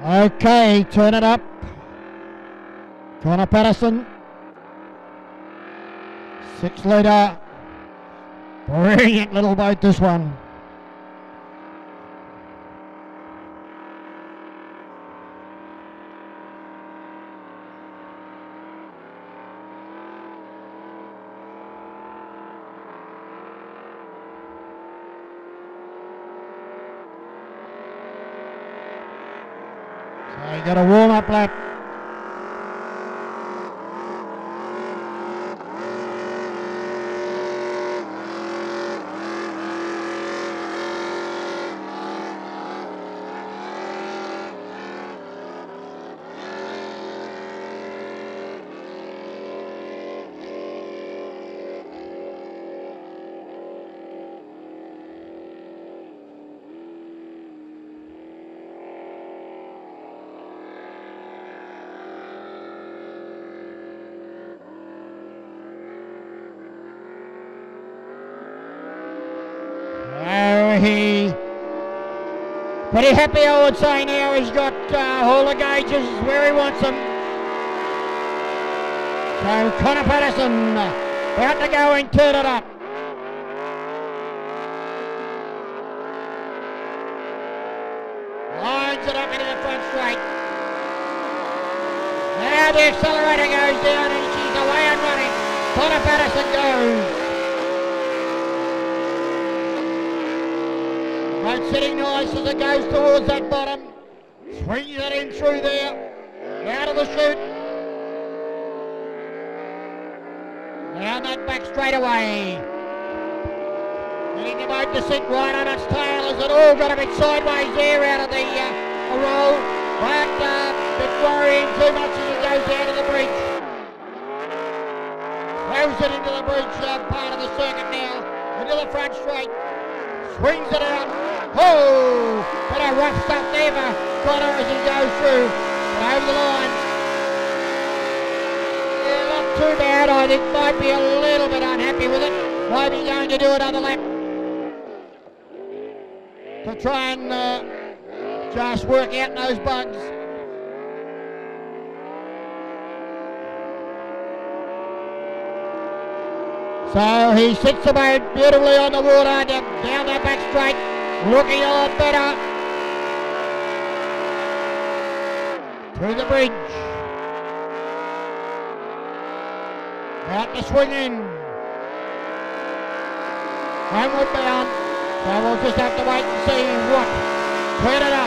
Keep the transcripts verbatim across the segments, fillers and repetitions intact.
Okay, turn it up. Connor Patterson. Six litre. Brilliant little boat, this one. So you got a warm-up lap. Oh, he pretty happy, I would say now. He's got uh, all the gauges where he wants them. So Connor Patterson about to go and turn it up. Lines it up into the front straight. Now the accelerator goes down and she's away and running. Connor Patterson goes. Boat sitting nice as it goes towards that bottom. Swings it in through there. Out of the chute. Down that back straight away. Getting the boat to sit right on its tail as it all got a bit sideways there out of the, uh, the roll. But uh, bit worrying too much as it goes down to the bridge. Throws it into the bridge uh, part of the circuit now. Into the front straight. Swings it out. Oh, bit of rough stuff there for Connor as he goes through. But over the line. Yeah, not too bad. I think might be a little bit unhappy with it. Might be going to do another lap to try and uh, just work out those bugs. So he sits the boat beautifully on the water down that back straight. Looking a lot better. Through the bridge. Out to swing in. Homeward bound. So we'll just have to wait and see what. Turn it up.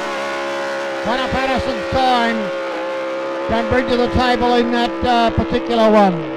Connor Patterson's time can bring to the table in that uh, particular one.